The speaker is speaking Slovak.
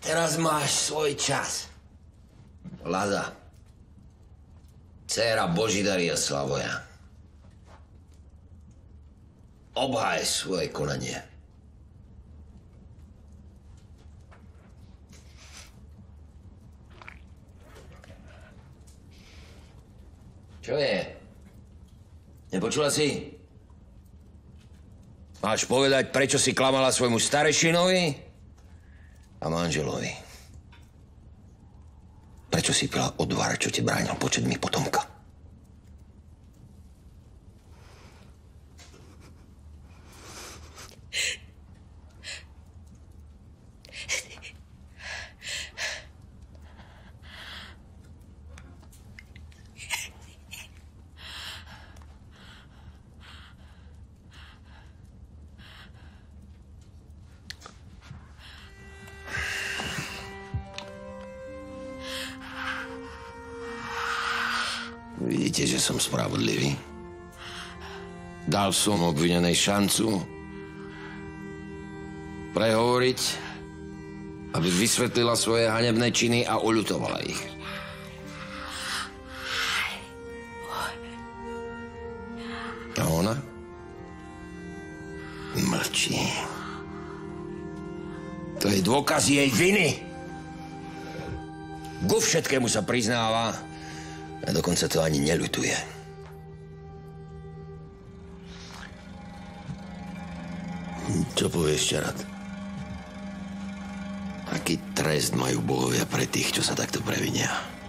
Teraz máš svoj čas. Lada. Dcéra Božidaria Slavoja. Obhaj svoje konanie. Čo je? Nepočula si? Máš povedať, prečo si klamala svojmu starešinovi a manželovi. Prečo si pila odvar, čo ti bránil počet mi potomka? Vidíte, že som spravodlivý? Dal som obvinenej šancu prehovoriť, aby vysvetlila svoje hanebné činy a oľutovala ich. A ona? Mlčí. To je dôkaz jej viny. Ku všetkému sa priznáva a dokonca to ani neľutuje. Čo povieš, Čarad? Aký trest majú bohovia pre tých, čo sa takto previnia?